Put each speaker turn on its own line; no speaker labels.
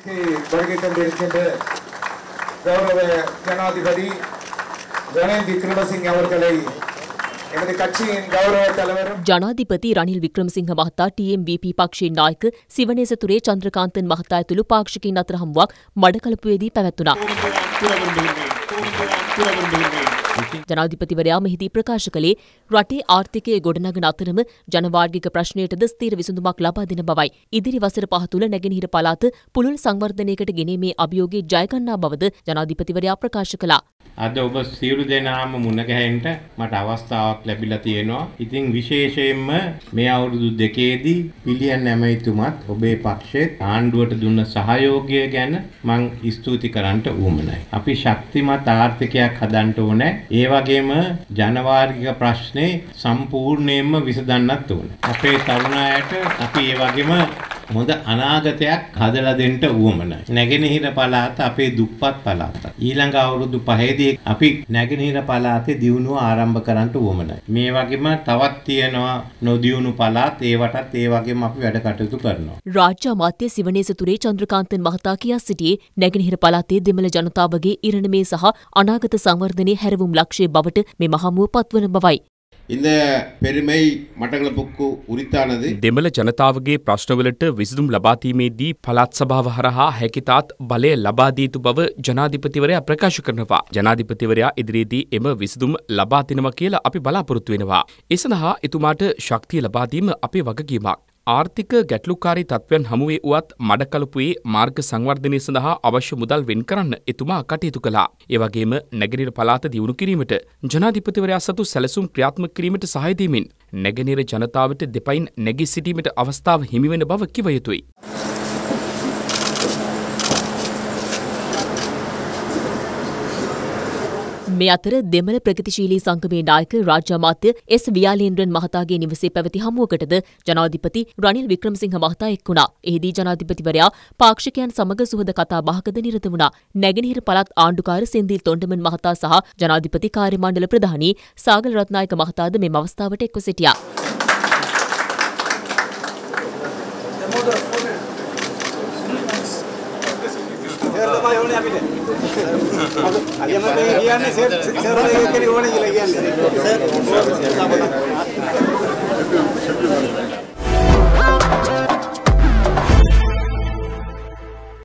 வருகை தந்திருக்கின்ற கௌரவ ஜனாதிபதி ரணில் விக்ரமசிங்க அவர்களை එමෙද කච්චියෙන් ගෞරව தலைவரும்
ජනාධිපති රනිල් වික්‍රමසිංහ මහතා TMVP පක්ෂයේ නායක සිවනේසතුරේ චන්ද්‍රකාන්තන් මහතා ඇතුළු පාක්ෂිකයින් අතර හමුවක් මඩකලපුවේදී පැවැත්වුණා. ජනාධිපතිවරයා මෙහිදී ප්‍රකාශ කළේ රටේ ආර්ථිකය ගොඩනගන අතරම ජනවාර්ගික ප්‍රශ්නයටද ස්ථීර විසඳුමක් ලබා දෙන බවයි. ඉදිරි වසර 5 තුළ නැගෙනහිර පළාත පුළුල් සංවර්ධනයකට ගෙනීමේ අභියෝගයේ ජය ගන්නා බවද ජනාධිපතිවරයා ප්‍රකාශ කළා.
අද ඔබ සියලු දෙනාම මුණ ගැහෙන්න මට අවස්ථාවක් ලැබිලා තියෙනවා. ඉතින් විශේෂයෙන්ම මේ අවුරුදු දෙකේදී පිළියන් ඇමතිතුමත් ඔබේ පක්ෂයේ ආණ්ඩුවට දුන්න සහයෝගය ගැන මම ස්තුති කරන්නට උවමනයි. අපි ශක්තිමත් ආර්ථිකයක් හදන්න ඕනේ. ඒ වගේම ජනවාර්ගික ප්‍රශ්නේ සම්පූර්ණයෙන්ම විසඳන්නත් ඕනේ. අපේ තරුණයට අපි ඒ වගේම හොඳ අනාගතයක් හදලා දෙන්න උවමනයි. නැගෙනහිර පළාත අපේ දුප්පත් පළාත. ඊළඟ අවුරුදු 5දී අපි නැගෙනහිර පළාතේ දියුණුව ආරම්භ කරන්න උවමනයි. මේ වගේම තවත් තියෙනවා නොදියුණු පළාත් ඒවටත් ඒ වගේම අපි වැඩ කටයුතු කරනවා.
රාජ්‍ය අමාත්‍ය සිවනේසතුරේ චන්ද්‍රකාන්තන් මහතා කියා සිටියේ නැගෙනහිර පළාතේ දෙමළ ජනතාවගේ ඉරණමේ සහ අනාගත සංවර්ධනයේ හැරවුම් ලක්ෂ්‍ය බවට මෙම හමුව පත්වන බවයි.
இந்த பெருமை மட்டக்களப்புக்கு உரித்தானது.
දෙමළ ජනතාවගේ ප්‍රශ්නවලට විසඳුම් ලබා දීමේදී පළාත් සභාව හරහා හැකිතාක් බලය ලබා දී යුතු බව ජනාධිපතිවරයා ප්‍රකාශ කරනවා. ජනාධිපතිවරයා ඉදිරියේදී එම විසඳුම් ලබා දෙනවා කියලා අපි බලාපොරොත්තු වෙනවා. ඒ සඳහා එතුමාට ශක්තිය ලබා දීම අපේ වගකීමක්. ආර්ථික ගැටලුකාරී තත්ත්වයන් හමුවේ වුවත් මඩකලපුවේ මාර්ග සංවර්ධනය සඳහා අවශ්‍ය මුදල් වෙන් කරන්න එතුමා කටයුතු කළා. ඒ වගේම නැගෙනහිර පළාත දියුණු කිරීමට ජනාධිපතිවරයා සතු සැලසුම් ක්‍රියාත්මක කිරීමට සහාය දීමින් නැගෙනහිර ජනතාවට දෙපයින් නැගී සිටීමට අවස්ථාව හිමිවෙන බව කිව යුතුයි.
මේ අතර දෙමළ ප්‍රගතිශීලී සංගමේ නායක රාජ්‍ය අමාත්‍ය එස් වියාලේන්ද්‍රන් මහතාගේ නිවසේ පැවති හමුවකටද ජනාධිපති රනිල් වික්‍රමසිංහ මහතා එක් වුණා. එහිදී ජනාධිපතිවරයා පාක්ෂිකයන් සමග සුහද කතා බහකද නිරත වුණා. නැගෙනහිර පළාත් ආණ්ඩුකාර සෙන්දිල් තොණ්ඩමන් මහතා සහ ජනාධිපති කාර්ය මණ්ඩල ප්‍රධානී සාගල රත්නායක මහතාද මෙම අවස්ථාවට එක්ව සිටියා.
කියන්නේ